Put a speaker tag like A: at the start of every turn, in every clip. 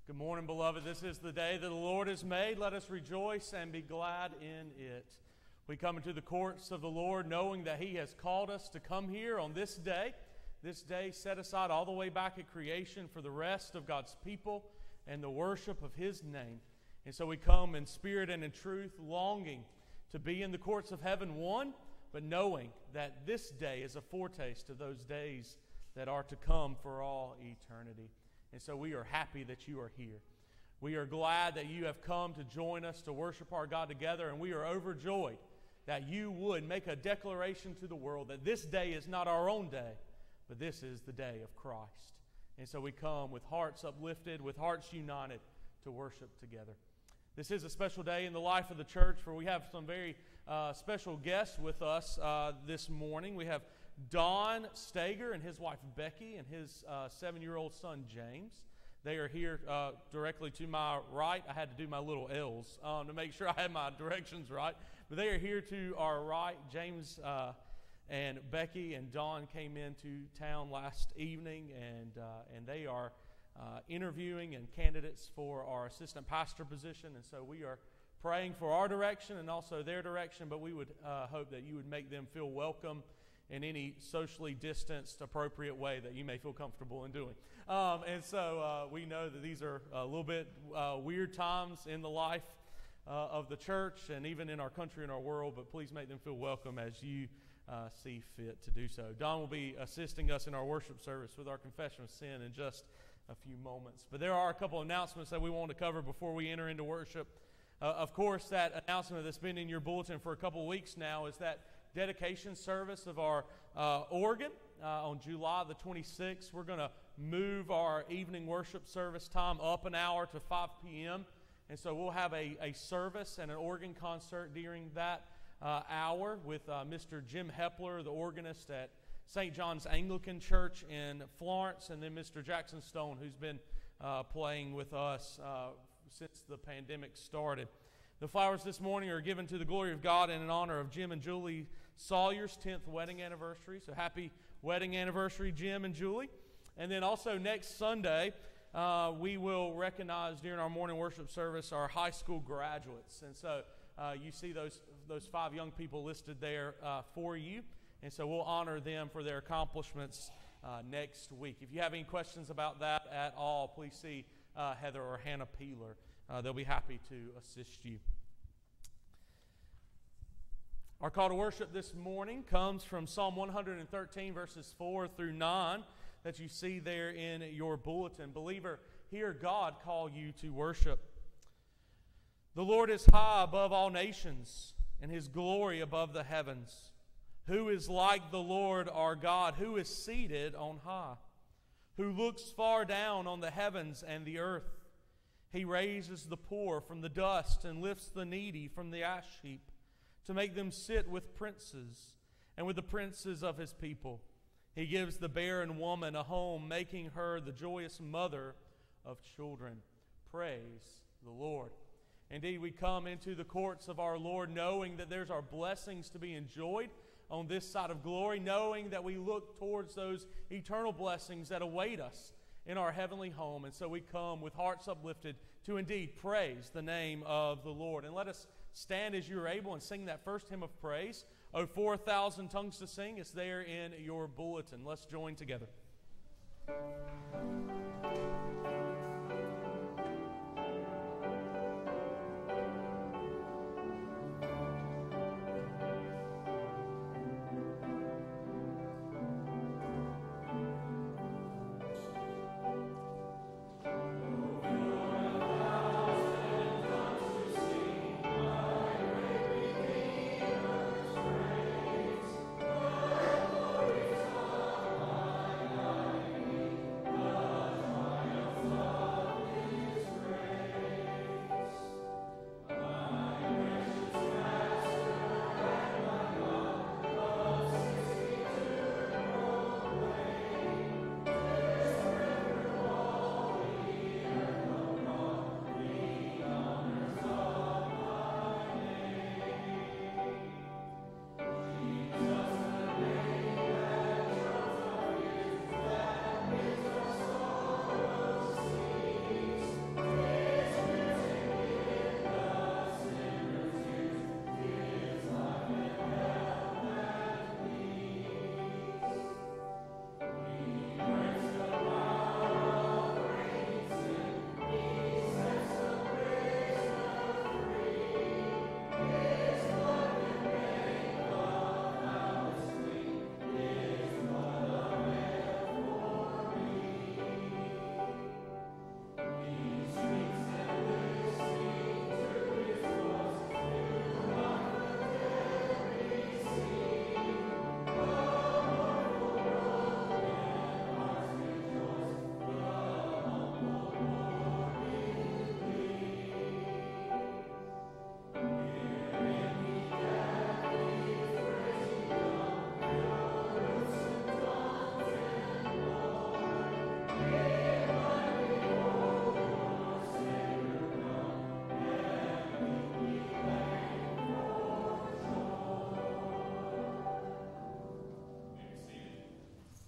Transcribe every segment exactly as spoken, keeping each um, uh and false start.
A: Good morning, beloved. This is the day that the Lord has made. Let us rejoice and be glad in it. We come into the courts of the Lord knowing that He has called us to come here on this day. This day set aside all the way back at creation for the rest of God's people and the worship of His name. And so we come in spirit and in truth, longing to be in the courts of heaven, one, but knowing that this day is a foretaste of those days that are to come for all eternity. And so we are happy that you are here. We are glad that you have come to join us to worship our God together, and we are overjoyed that you would make a declaration to the world that this day is not our own day, but this is the day of Christ. And so we come with hearts uplifted, with hearts united to worship together. This is a special day in the life of the church, for we have some very uh, special guests with us uh, this morning. We have Don Stager and his wife Becky and his uh, seven-year-old son James. They are here uh, directly to my right. I had to do my little L's um, to make sure I had my directions right. But they are here to our right. James uh, and Becky and Don came into town last evening, and uh, and they are uh, interviewing and candidates for our assistant pastor position. And so we are praying for our direction and also their direction, but we would uh, hope that you would make them feel welcome in any socially distanced, appropriate way that you may feel comfortable in doing. Um, and so uh, we know that these are a little bit uh, weird times in the life uh, of the church and even in our country and our world, but please make them feel welcome as you uh, see fit to do so. Don will be assisting us in our worship service with our confession of sin in just a few moments. But there are a couple of announcements that we want to cover before we enter into worship. Uh, of course, that announcement that's been in your bulletin for a couple of weeks now is that dedication service of our uh, organ uh, on July the twenty-sixth. We're going to move our evening worship service time up an hour to five p.m. And so we'll have a, a service and an organ concert during that uh, hour with uh, Mister Jim Hepler, the organist at Saint John's Anglican Church in Florence, and then Mister Jackson Stone, who's been uh, playing with us uh, since the pandemic started. The flowers this morning are given to the glory of God and in honor of Jim and Julie Sawyer's tenth wedding anniversary. So happy wedding anniversary, Jim and Julie. And then also next Sunday, uh, we will recognize during our morning worship service our high school graduates. And so uh, you see those, those five young people listed there uh, for you. And so we'll honor them for their accomplishments uh, next week. If you have any questions about that at all, please see uh, Heather or Hannah Peeler. Uh, they'll be happy to assist you. Our call to worship this morning comes from Psalm one thirteen, verses four through nine, that you see there in your bulletin. Believer, hear God call you to worship. The Lord is high above all nations, and His glory above the heavens. Who is like the Lord our God, who is seated on high, who looks far down on the heavens and the earth? He raises the poor from the dust and lifts the needy from the ash heap, to make them sit with princes and with the princes of His people. He gives the barren woman a home, making her the joyous mother of children. Praise the Lord. Indeed, we come into the courts of our Lord knowing that there's our blessings to be enjoyed on this side of glory, knowing that we look towards those eternal blessings that await us in our heavenly home. And so we come with hearts uplifted to indeed praise the name of the Lord. And let us stand as you are able and sing that first hymn of praise. Oh, four thousand tongues to sing. It's there in your bulletin. Let's join together.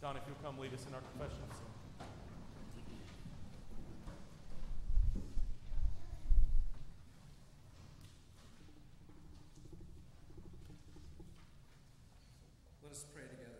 A: Don, if you'll come lead us in our confession of sin.
B: Let us pray together.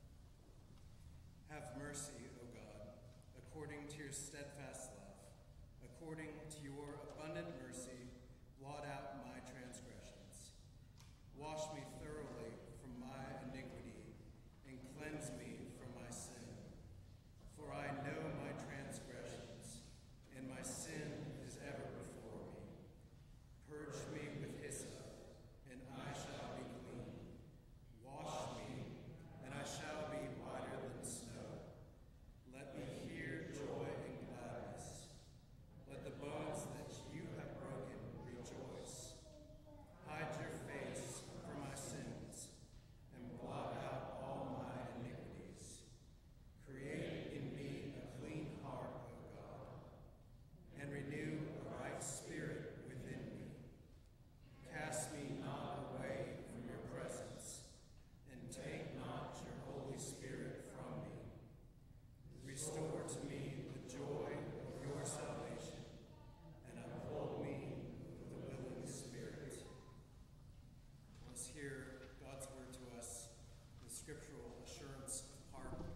B: Have mercy, O God, according to your steadfast love, according to your abundant mercy, blot out my transgressions. Wash me thoroughly from my iniquity, and cleanse me from my sin. For I know my transgressions, and my sin is ever before me. Purge me with hyssop, and I shall be clean. Wash me, and I shall be whiter than snow. Let me hear joy and gladness. Let the bones that you have broken rejoice. Hide your face from my sins, and blot out all my iniquities. Create in me a clean heart, O God, and renew a right spirit within me. Cast me not away from your presence, and take not your Holy Spirit from me. Restore to me the joy of your salvation, and uphold me with a willing spirit. Let's hear God's word to us with scriptural assurance of pardon.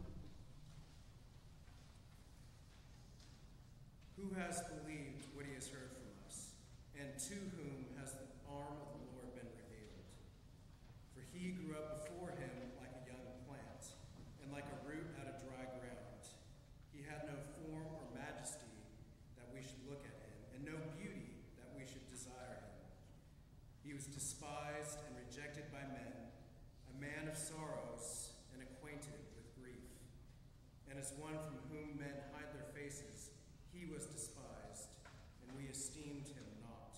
B: Who has believed what he has heard from us, and to whom has the arm of the Lord been revealed? For he grew up before him like a young plant, and like a root out of dry ground. He had no form or majesty that we should look at him, and no beauty that we should desire him. He was despised and rejected by men, a man of sorrows and acquainted with grief. And as one from whom men hide their faces, he was despised, and we esteemed him not.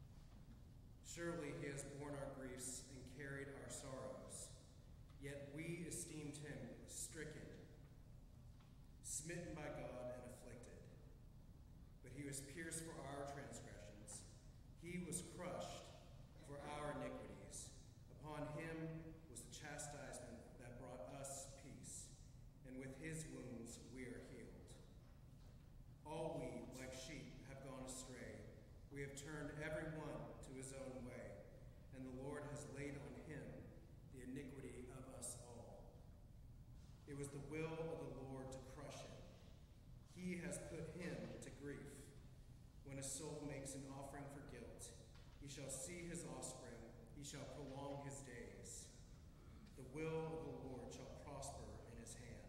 B: Surely he has borne our griefs and carried our sorrows, yet we esteemed him stricken, smitten by God, and afflicted. But he was pierced for our transgressions. He was crushed for our iniquities. Upon him was the chastisement that brought us peace, and with his wounds we are healed. All we, like sheep, have gone astray. We have turned every one to his own way, and the Lord has laid on him the iniquity of us all. It was the will of the Lord to crush him. He has put him to grief. When a soul makes an offering for guilt, he shall see his offspring, he shall prolong his days. The will of the Lord shall prosper in his hand.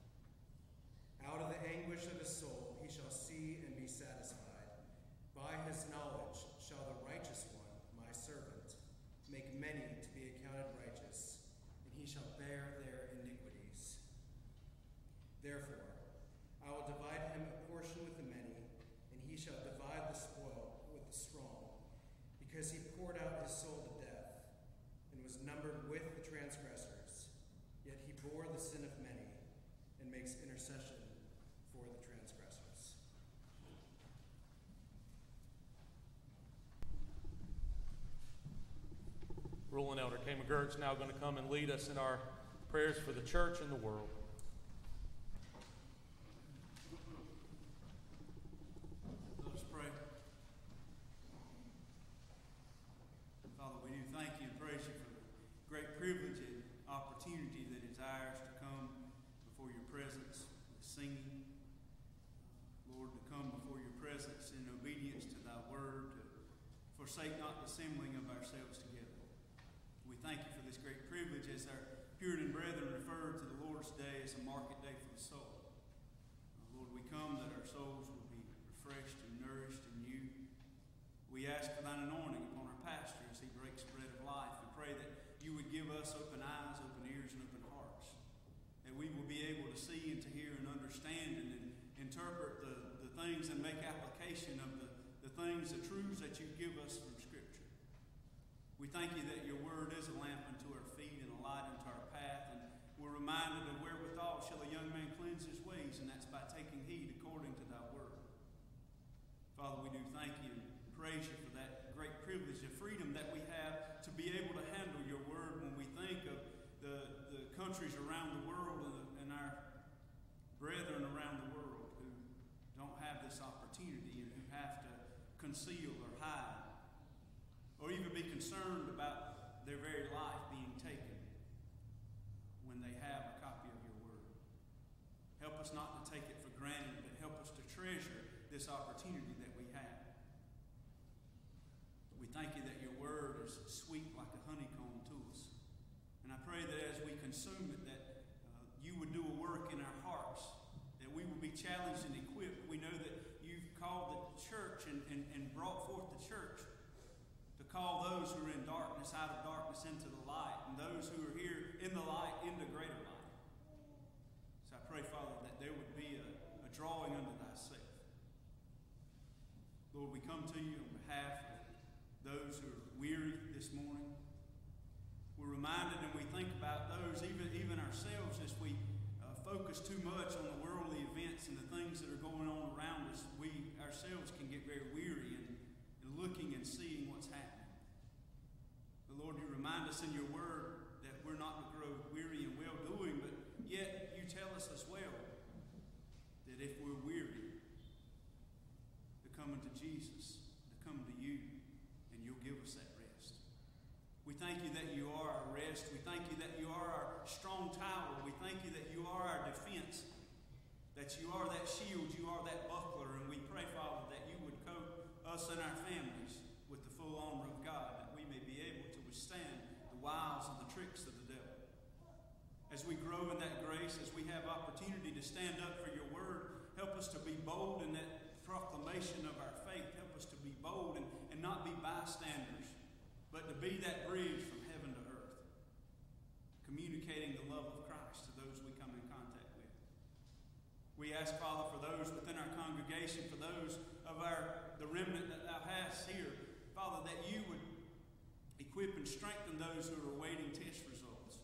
B: Out of the anguish of his soul he shall see and be satisfied. By his knowledge shall the righteous one, my servant, make many to be accounted righteous, and he shall bear their iniquities. Therefore, I will divide him a portion with the many, and he shall divide the spoil with the strong, because he poured out his soul to death, and was numbered with the transgressors. Yet he bore the sin of many, and makes intercession for the transgressors.
A: Ruling Elder Kay McGurk's now going to come and lead us in our prayers for the church and the world.
C: Let us pray. Father, we do thank you and praise you for the great privilege and opportunity that is ours to come before your presence with singing. Lord, to come before your presence in obedience to thy word, to forsake not the assembling of ourselves together. We thank you for this great privilege as our Puritan brethren referred to the Lord's Day as a market day for the soul. Uh, Lord, we come that our souls will be refreshed and nourished in you. We ask for thine anointing upon our pastor as he breaks bread of life. We pray that you would give us open eyes, open ears, and open hearts, that we will be able to see and to hear and understand and, and interpret the, the things and make application of the, the things, the truths that you give us from Scripture. We thank you that your word is a lamp unto our feet and a light unto our path, and we're reminded of wherewithal shall a young man cleanse his ways, and that's by taking heed according to thy word. Father, we do thank you and praise you for that great privilege of freedom that we have to be able to handle your word when we think of the, the countries around the world and, and our conceal or hide, or even be concerned about their very life being taken when they have a copy of your word. Help us not to take it for granted, but help us to treasure this opportunity that we have. We thank you that your word is sweet like a honeycomb to us. And I pray that as we consume it, that uh, you would do a work in our hearts, that we will be challenged and equipped. We know that you've called the church and, and, and brought forth the church to call those who are in darkness out of darkness into the light, and those who are here in the light into greater light. So I pray, Father, that there would be a, a drawing unto thyself. Lord, we come to you on behalf of those who are weary this morning. We're reminded and we think about those, even, even ourselves, as we uh, focus too much on the worldly events and the things that are going on around us. We ourselves can get very weary in, in looking and seeing what's happening. But Lord, you remind us in your word that we're not to grow weary in well-doing, but yet you tell us as well that if we're weary, to come unto Jesus, to come to you, and you'll give us that rest. We thank you that you are our rest. We thank you that you are our strong tower. We thank you that you are our defense, that you are that shield, you are that buckler. And we pray, Father, that you would coat us and our families with the full armor of God, that we may be able to withstand the wiles and the tricks of the devil. As we grow in that grace, as we have opportunity to stand up for your word, help us to be bold in that proclamation of our faith. Help us to be bold and, and not be bystanders, but to be that bridge from heaven to earth, communicating the love of Christ to those we come in contact with. We ask, Father, for those within our congregation, for those of our the remnant that thou hast here, Father, that you would equip and strengthen those who are awaiting test results.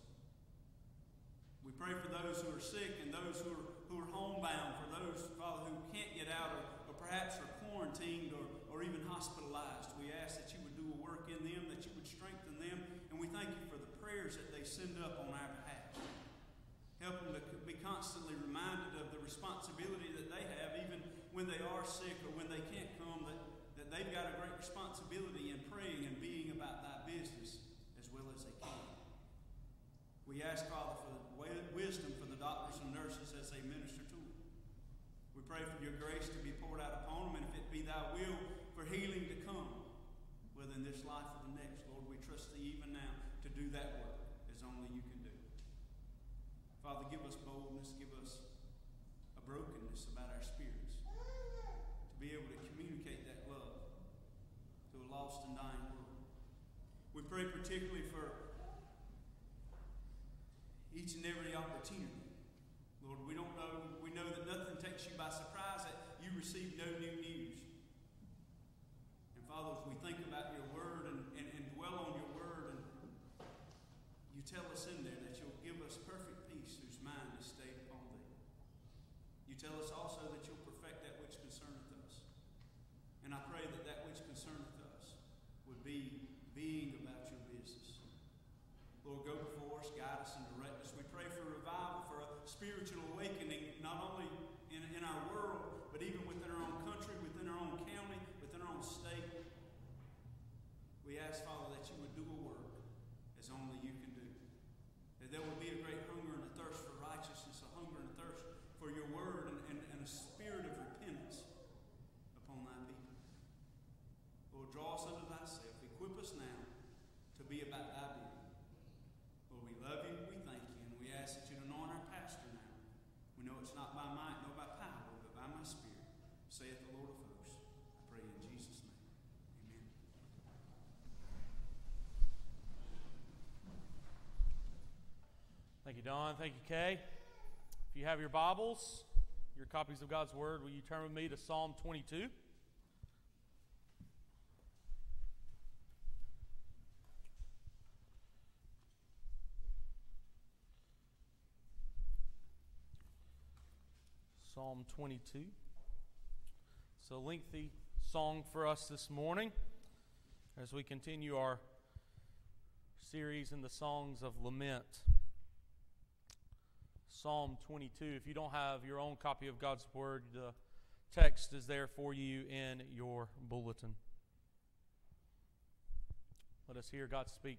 C: We pray for those who are sick and those who are, who are homebound, for those, Father, who can't get out or, or perhaps are quarantined or, or even hospitalized. We ask that you would do a work in them, that you would strengthen them, and we thank you for the prayers that they send up on our behalf. Help them to be constantly reminded of the responsibility that they have, even when they are sick or when they can't come, that, that they've got a great responsibility in praying and being about thy business as well as they can. We ask, Father, for the wisdom for the doctors and nurses as they minister to them. We pray for your grace to be poured out upon them, and if it be thy will for healing to come, whether in this life or the next, Lord, we trust thee even now to do that work as only you can do. Father, give us boldness, give us a brokenness about our spirits, to be able to communicate that love to a lost and dying world. We pray particularly for each and every opportunity. Lord, we don't know, we know that nothing takes you by surprise, that you receive no new news. And Father, as we think about your word and, and, and dwell on your word, and you tell us in there that you'll give us perfect peace whose mind is stayed upon thee. You tell us also that you'll perfect that which concerneth us. And I pray that that which concerneth us would be being about your business. Lord, go before us, guide us, and direct us. We pray for revival, for a spiritual awakening, not only in, in our world, but even within our own country, within our own county, within our own state. We ask, Father, that you would do a work as only you can do. That there will be a great hunger and a thirst for righteousness, a hunger and a thirst for your word, and, and, and a spirit of repentance upon thy people. Lord, draw us unto thyself. Equip us now to be about thy business. Lord, we love you, we thank you, and we ask that you anoint our pastor now. We know it's not by might nor by power, but by my spirit, saith the Lord of hosts. I pray in Jesus' name. Amen.
A: Thank you, Don. Thank you, Kay. If you have your Bibles, your copies of God's Word, will you turn with me to Psalm twenty-two? Psalm twenty-two. It's a lengthy song for us this morning as we continue our series in the songs of lament. Psalm twenty-two. If you don't have your own copy of God's Word, the Text is there for you in your bulletin. Let us hear God speak.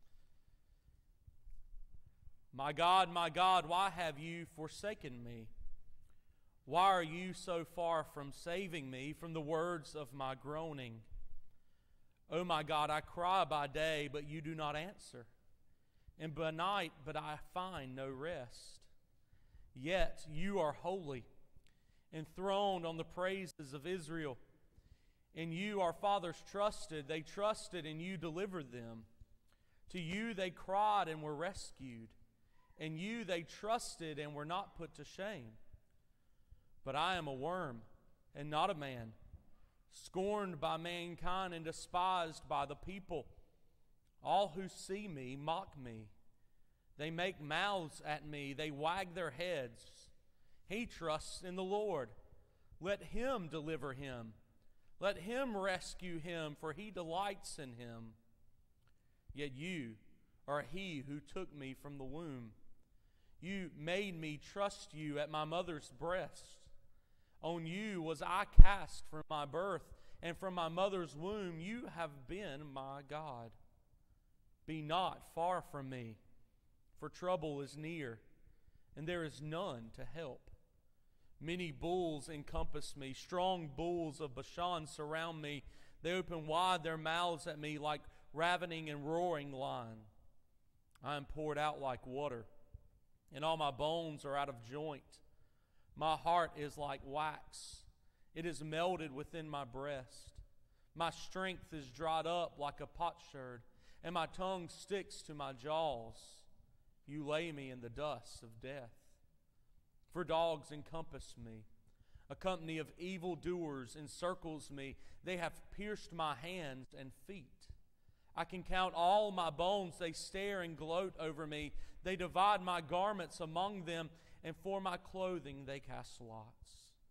A: My God, my God, why have you forsaken me? Why are you so far from saving me from the words of my groaning? O my God, I cry by day, but you do not answer, and by night, but I find no rest. Yet you are holy, enthroned on the praises of Israel. In you our fathers trusted. They trusted, and you delivered them. To you they cried and were rescued. In you they trusted and were not put to shame. But I am a worm and not a man, scorned by mankind and despised by the people. All who see me mock me. They make mouths at me. They wag their heads. He trusts in the Lord. Let him deliver him. Let him rescue him, for he delights in him. Yet you are he who took me from the womb. You made me trust you at my mother's breast. On you was I cast from my birth, and from my mother's womb you have been my God. Be not far from me, for trouble is near, and there is none to help. Many bulls encompass me, strong bulls of Bashan surround me. They open wide their mouths at me like ravening and roaring lion. I am poured out like water, and all my bones are out of joint. My heart is like wax. It is melted within my breast. My strength is dried up like a potsherd, and my tongue sticks to my jaws. You lay me in the dust of death. For dogs encompass me. A company of evildoers encircles me. They have pierced my hands and feet. I can count all my bones. They stare and gloat over me. They divide my garments among them, and for my clothing they cast lots.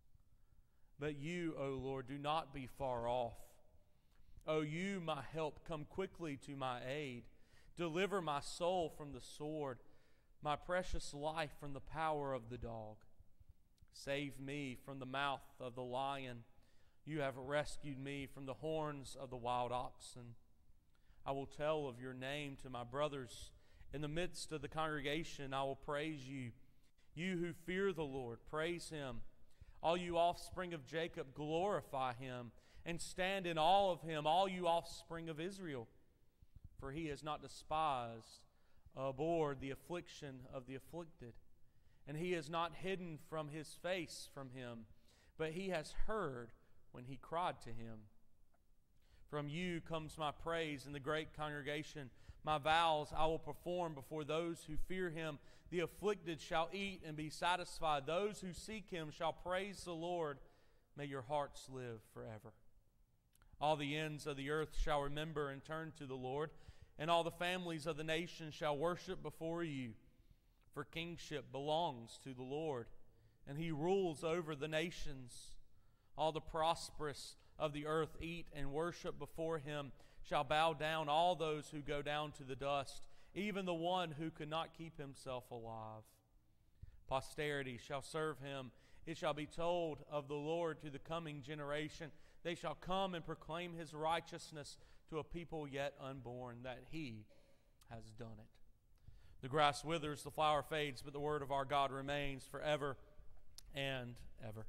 A: But you, O Lord, do not be far off. O you, my help, come quickly to my aid. Deliver my soul from the sword, my precious life from the power of the dog. Save me from the mouth of the lion. You have rescued me from the horns of the wild oxen. I will tell of your name to my brothers. In the midst of the congregation I will praise you. You who fear the Lord, praise him. All you offspring of Jacob, glorify him, and stand in awe of him, all you offspring of Israel. For he has not despised, abhorred the affliction of the afflicted, and he has not hidden from his face from him, but he has heard when he cried to him. From you comes my praise in the great congregation. My vows I will perform before those who fear him. The afflicted shall eat and be satisfied. Those who seek him shall praise the Lord. May your hearts live forever. All the ends of the earth shall remember and turn to the Lord, and all the families of the nations shall worship before you. For kingship belongs to the Lord, and he rules over the nations. All the prosperous of the earth eat and worship before him, shall bow down, all those who go down to the dust, even the one who could not keep himself alive. Posterity shall serve him. It shall be told of the Lord to the coming generation. They shall come and proclaim his righteousness to a people yet unborn, that he has done it. The grass withers, the flower fades, but the word of our God remains forever and ever.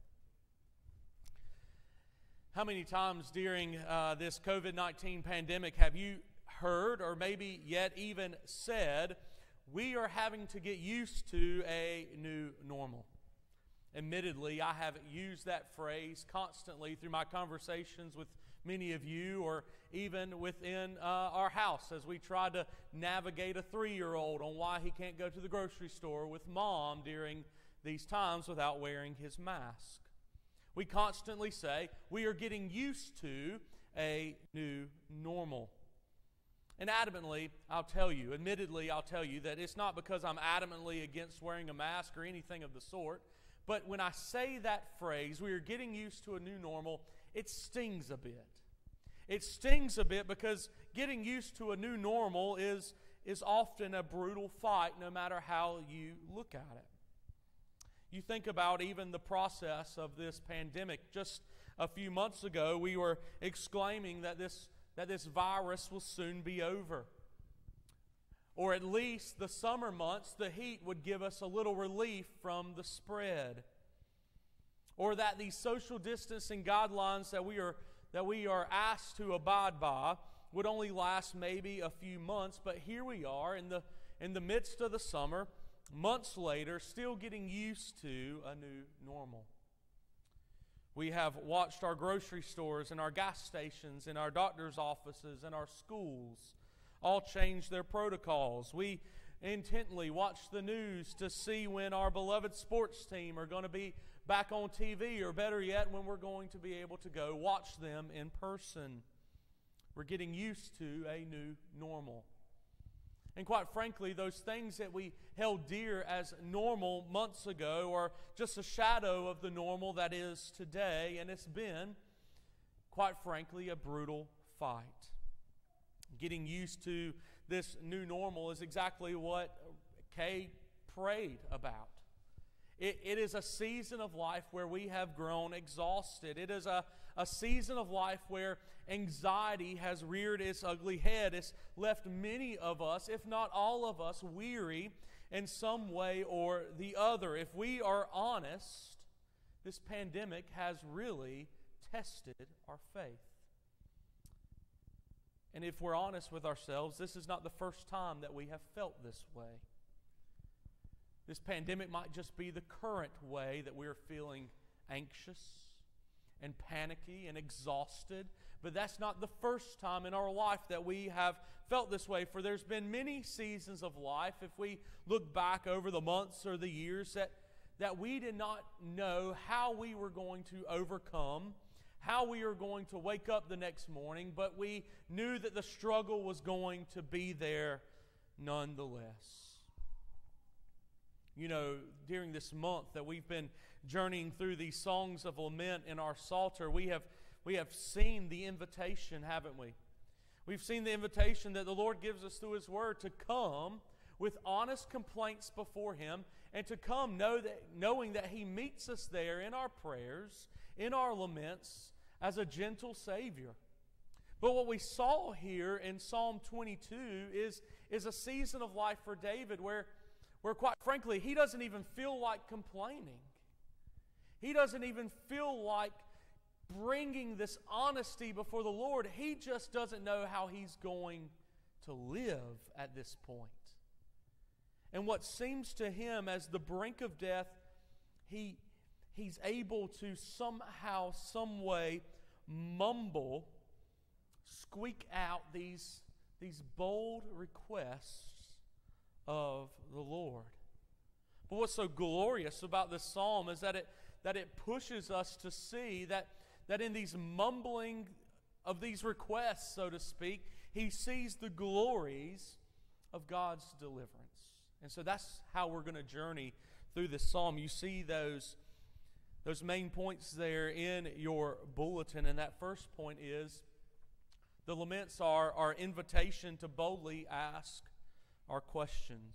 A: How many times during uh, this covid nineteen pandemic have you heard, or maybe yet even said, we are having to get used to a new normal? Admittedly, I have used that phrase constantly through my conversations with many of you, or even within uh, our house as we try to navigate a three-year-old on why he can't go to the grocery store with mom during these times without wearing his mask. We constantly say we are getting used to a new normal. And adamantly, I'll tell you, admittedly, I'll tell you that it's not because I'm adamantly against wearing a mask or anything of the sort, but when I say that phrase, we are getting used to a new normal, it stings a bit. It stings a bit because getting used to a new normal is, is often a brutal fight no matter how you look at it. You think about even the process of this pandemic. Just a few months ago, we were exclaiming that this, that this virus will soon be over. Or at least the summer months, the heat would give us a little relief from the spread. Or that these social distancing guidelines that we are, that we are asked to abide by would only last maybe a few months. But here we are in the, in the midst of the summer, months later, still getting used to a new normal. We have watched our grocery stores and our gas stations and our doctor's offices and our schools all change their protocols. We intently watch the news to see when our beloved sports team are going to be back on T V, or better yet, when we're going to be able to go watch them in person. We're getting used to a new normal. And quite frankly, those things that we held dear as normal months ago are just a shadow of the normal that is today, and it's been, quite frankly, a brutal fight. Getting used to this new normal is exactly what Kay prayed about. It, it is a season of life where we have grown exhausted. It is a, a season of life where anxiety has reared its ugly head. It's left many of us, if not all of us, weary in some way or the other. If we are honest, this pandemic has really tested our faith. And if we're honest with ourselves, this is not the first time that we have felt this way. This pandemic might just be the current way that we're feeling anxious and panicky and exhausted, but that's not the first time in our life that we have felt this way. For there's been many seasons of life, if we look back over the months or the years, that, that we did not know how we were going to overcome, how we were going to wake up the next morning, but we knew that the struggle was going to be there nonetheless. You know, during this month that we've been journeying through these songs of lament in our Psalter, we have, we have seen the invitation, haven't we? We've seen the invitation that the Lord gives us through His Word to come with honest complaints before Him, and to come know that, knowing that He meets us there in our prayers, in our laments, as a gentle Savior. But what we saw here in Psalm twenty-two is, is a season of life for David where, where, quite frankly, he doesn't even feel like complaining. He doesn't even feel like bringing this honesty before the Lord. He just doesn't know how he's going to live at this point. And what seems to him as the brink of death, he, he's able to somehow, some way, mumble, squeak out these, these bold requests of the Lord. But what's so glorious about this psalm is that it, that it pushes us to see that, that in these mumbling of these requests, so to speak, he sees the glories of God's deliverance. And so that's how we're going to journey through this psalm. You see those, those main points there in your bulletin. And that first point is the laments are our invitation to boldly ask our questions.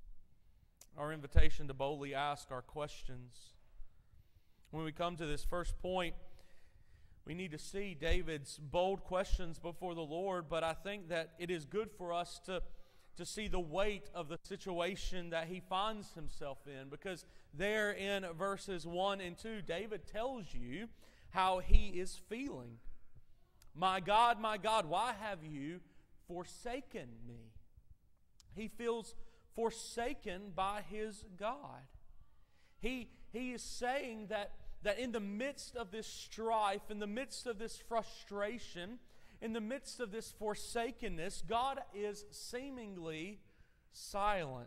A: Our invitation to boldly ask our questions. When we come to this first point, we need to see David's bold questions before the Lord, but I think that it is good for us to, to see the weight of the situation that he finds himself in, because there in verses one and two, David tells you how he is feeling. My God, my God, why have you forsaken me? He feels forsaken by his God. He, he is saying that, that in the midst of this strife, in the midst of this frustration, in the midst of this forsakenness, God is seemingly silent.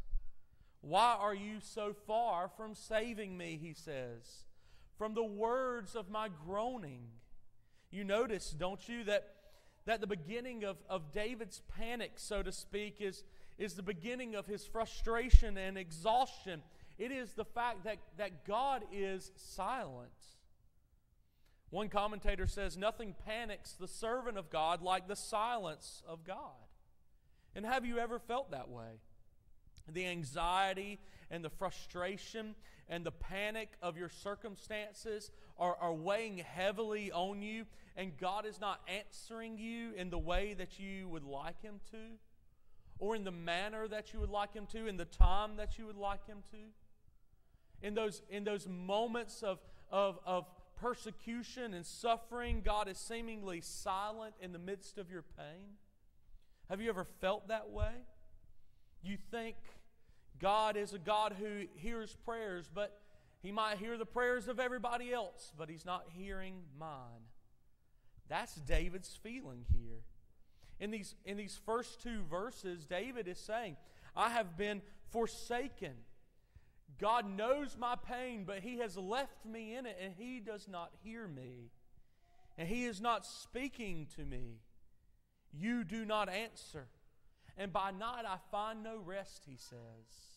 A: Why are you so far from saving me, he says, from the words of my groaning? You notice, don't you, that, that the beginning of, of David's panic, so to speak, is, is the beginning of his frustration and exhaustion. It is the fact that, that God is silent. One commentator says, nothing panics the servant of God like the silence of God. And have you ever felt that way? the anxiety and the frustration and the panic of your circumstances are, are weighing heavily on you, and God is not answering you in the way that you would like Him to, or in the manner that you would like Him to, in the time that you would like Him to. In those, in those moments of, of, of persecution and suffering, God is seemingly silent in the midst of your pain. Have you ever felt that way? You think God is a God who hears prayers, but He might hear the prayers of everybody else, but He's not hearing mine. That's David's feeling here. In these, in these first two verses, David is saying, I have been forsaken. God knows my pain, but He has left me in it, and He does not hear me. And He is not speaking to me. You do not answer. And by night I find no rest, he says.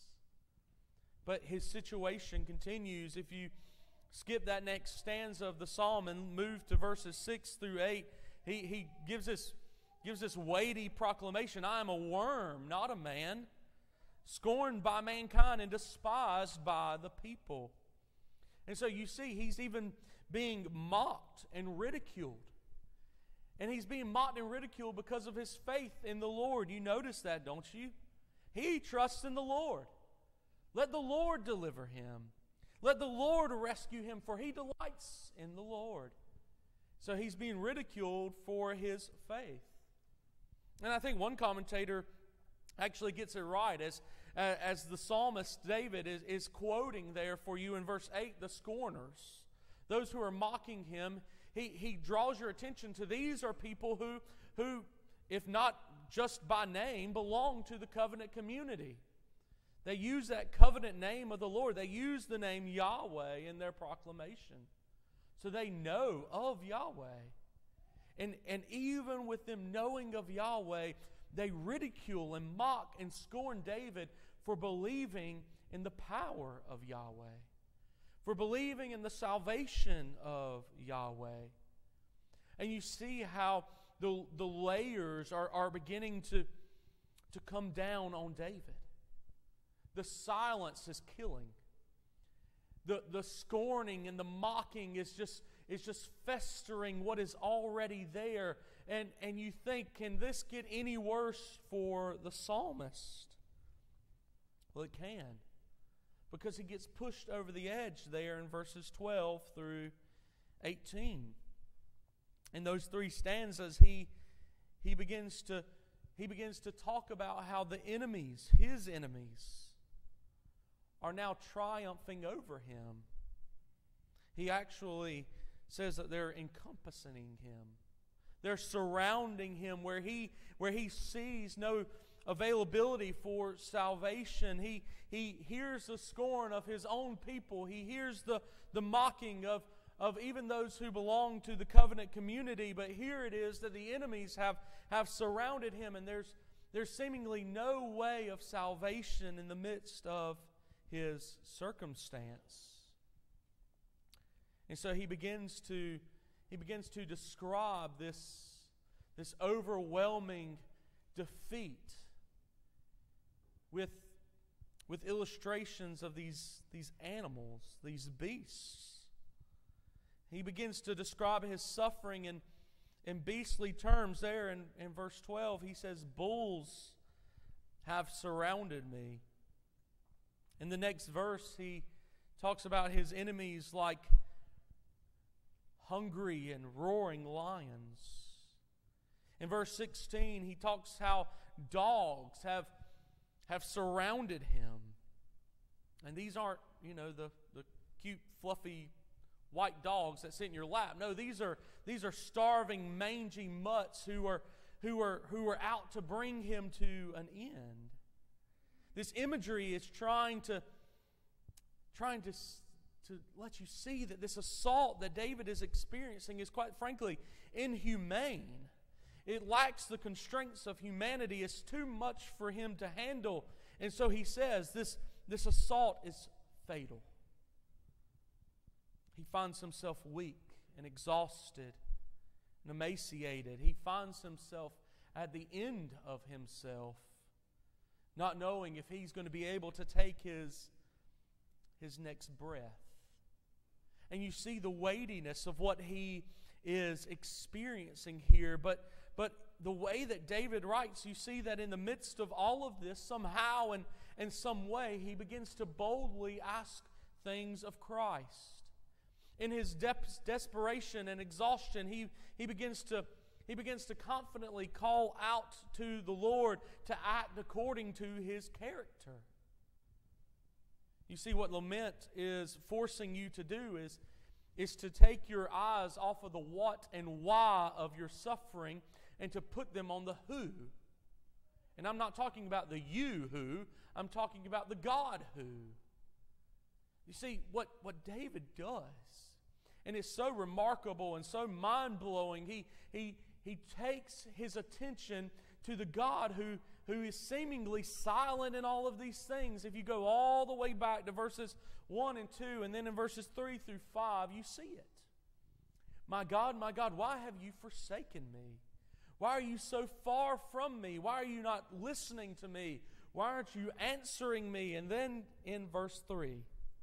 A: But his situation continues. If you skip that next stanza of the psalm and move to verses six through eight, he, he gives this, gives this weighty proclamation. I am a worm, not a man, scorned by mankind and despised by the people. And so you see, he's even being mocked and ridiculed. And he's being mocked and ridiculed because of his faith in the Lord. You notice that, don't you? He trusts in the Lord. Let the Lord deliver him. Let the Lord rescue him, for he delights in the Lord. So he's being ridiculed for his faith. And I think one commentator actually gets it right as, uh, as the psalmist David is, is quoting there for you in verse eight, the scorners, those who are mocking him. He, he draws your attention to these are people who, who, if not just by name, belong to the covenant community. They use that covenant name of the Lord. They use the name Yahweh in their proclamation. So they know of Yahweh. And, and even with them knowing of Yahweh, they ridicule and mock and scorn David for believing in the power of Yahweh, for believing in the salvation of Yahweh. And you see how the, the layers are, are beginning to, to come down on David. The silence is killing. The, the scorning and the mocking is just, is just festering what is already there. And, and you think, can this get any worse for the psalmist? Well, it can. Because he gets pushed over the edge there in verses twelve through eighteen. In those three stanzas, he, he, begins to, he begins to talk about how the enemies, his enemies, are now triumphing over him. He actually says that they're encompassing him. They're surrounding him where he, where he sees no availability for salvation. He, he hears the scorn of his own people. He hears the, the mocking of, of even those who belong to the covenant community. But here it is that the enemies have, have surrounded him, and there's, there's seemingly no way of salvation in the midst of his circumstance. And so he begins to, he begins to describe this, this overwhelming defeat with, with illustrations of these, these animals, these beasts. He begins to describe his suffering in, in beastly terms there in, in verse twelve. He says, bulls have surrounded me. In the next verse, he talks about his enemies like hungry and roaring lions. In verse sixteen, he talks how dogs have, have surrounded him. And these aren't, you know, the, the cute, fluffy, white dogs that sit in your lap. No, these are, these are starving, mangy mutts who are, who are, who are out to bring him to an end. This imagery is trying to, trying to, to let you see that this assault that David is experiencing is, quite frankly, inhumane. It lacks the constraints of humanity. It's too much for him to handle. And so he says this, this assault is fatal. He finds himself weak and exhausted and emaciated. He finds himself at the end of himself. not knowing if he's going to be able to take his, his next breath. And you see the weightiness of what he is experiencing here. But, but the way that David writes, you see that in the midst of all of this, somehow and in some way, he begins to boldly ask things of Christ. In his de- desperation and exhaustion, he, he begins to He begins to confidently call out to the Lord to act according to His character. You see, what lament is forcing you to do is, is to take your eyes off of the what and why of your suffering and to put them on the who. And I'm not talking about the you who, I'm talking about the God who. You see, what, what David does, and it's so remarkable and so mind-blowing, he, he, he takes his attention to the God who, who is seemingly silent in all of these things. If you go all the way back to verses one and two, and then in verses three through five, you see it. My God, my God, why have you forsaken me? Why are you so far from me? Why are you not listening to me? Why aren't you answering me? And then in verse three,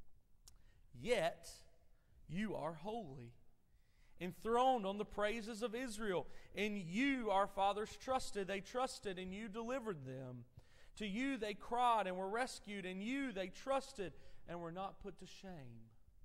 A: yet you are holy, enthroned on the praises of Israel. In you our fathers trusted. They trusted, and you delivered them. To you they cried and were rescued. In you they trusted and were not put to shame.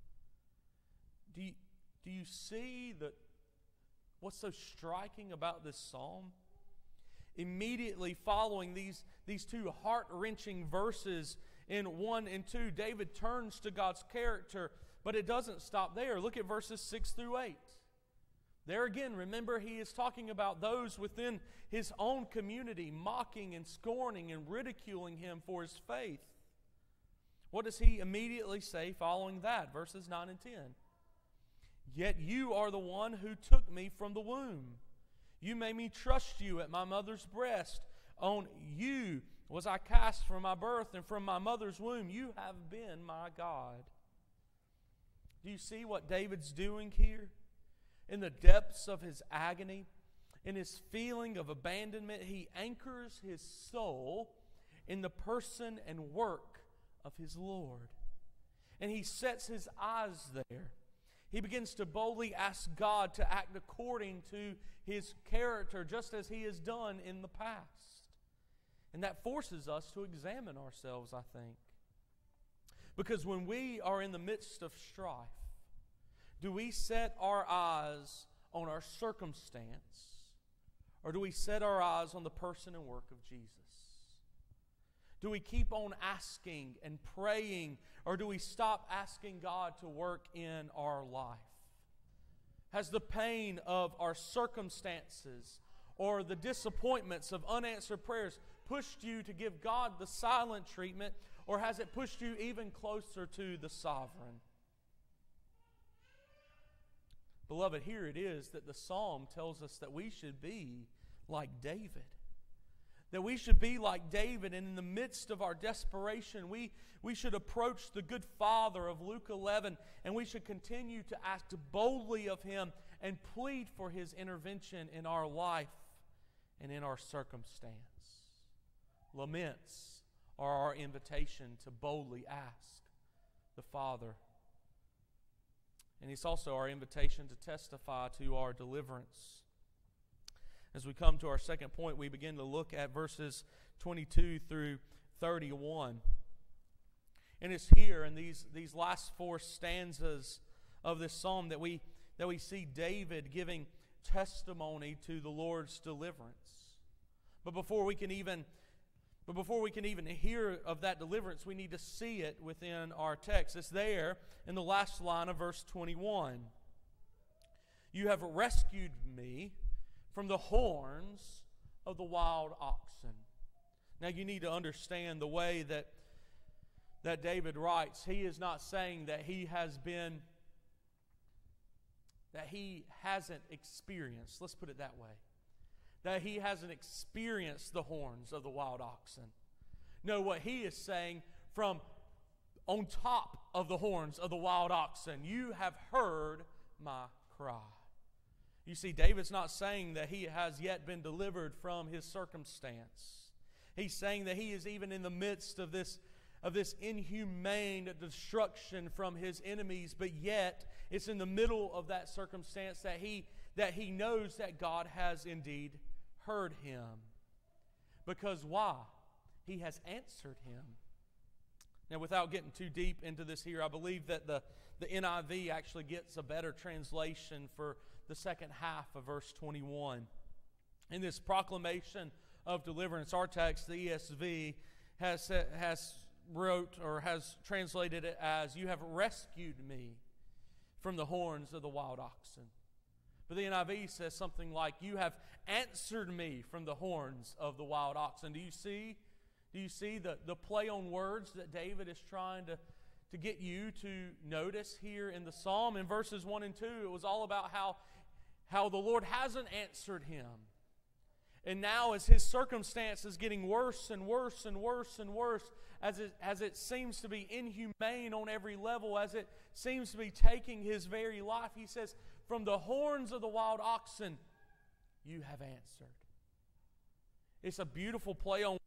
A: Do you, do you see the, what's so striking about this psalm? Immediately following these, these two heart-wrenching verses in one and two, David turns to God's character, but it doesn't stop there. Look at verses six through eight. There again, remember, he is talking about those within his own community mocking and scorning and ridiculing him for his faith. What does he immediately say following that? Verses nine and ten. Yet you are the one who took me from the womb. You made me trust you at my mother's breast. On you was I cast from my birth, and from my mother's womb you have been my God. Do you see what David's doing here? In the depths of his agony, in his feeling of abandonment, he anchors his soul in the person and work of his Lord. And he sets his eyes there. He begins to boldly ask God to act according to His character, just as He has done in the past. And that forces us to examine ourselves, I think. Because when we are in the midst of strife, do we set our eyes on our circumstance, or do we set our eyes on the person and work of Jesus? Do we keep on asking and praying, or do we stop asking God to work in our life? Has the pain of our circumstances or the disappointments of unanswered prayers pushed you to give God the silent treatment, or has it pushed you even closer to the sovereign? Beloved, here it is that the psalm tells us that we should be like David. That we should be like David, and in the midst of our desperation, we, we should approach the good Father of Luke eleven, and we should continue to ask boldly of Him and plead for His intervention in our life and in our circumstance. Laments are our invitation to boldly ask the Father. And it's also our invitation to testify to our deliverance. As we come to our second point, we begin to look at verses twenty-two through thirty-one. And it's here in these, these last four stanzas of this psalm that we, that we see David giving testimony to the Lord's deliverance. But before we can even, but before we can even hear of that deliverance, we need to see it within our text. It's there in the last line of verse twenty-one. You have rescued me from the horns of the wild oxen. Now you need to understand the way that, that David writes. He is not saying that he has been, that he hasn't experienced, let's put it that way, that he hasn't experienced the horns of the wild oxen. No, what he is saying, from on top of the horns of the wild oxen, you have heard my cry. You see, David's not saying that he has yet been delivered from his circumstance. He's saying that he is even in the midst of this, of this inhumane destruction from his enemies, but yet it's in the middle of that circumstance that he, that he knows that God has indeed heard him. Because why? He has answered him. Now, without getting too deep into this here, I believe that the, the N I V actually gets a better translation for the second half of verse twenty-one. In this proclamation of deliverance, our text, the E S V, has, has wrote or has translated it as, "You have rescued me from the horns of the wild oxen." But the N I V says something like, "You have answered me from the horns of the wild oxen." Do you see? Do you see the, the play on words that David is trying to, to get you to notice here in the psalm? In verses one and two, it was all about how, how the Lord hasn't answered him. And now as his circumstance is getting worse and worse and worse and worse, as it, as it seems to be inhumane on every level, as it seems to be taking his very life, he says, "From the horns of the wild oxen, you have answered." It's a beautiful play on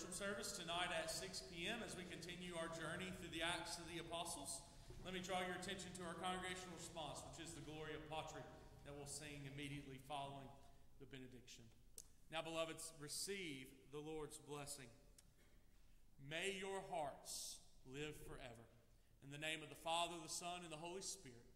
A: worship service tonight at six p.m. as we continue our journey through the Acts of the Apostles. Let me draw your attention to our congregational response, which is the Gloria Patri, that we'll sing immediately following the benediction. Now, beloveds, receive the Lord's blessing. May your hearts live forever. In the name of the Father, the Son, and the Holy Spirit.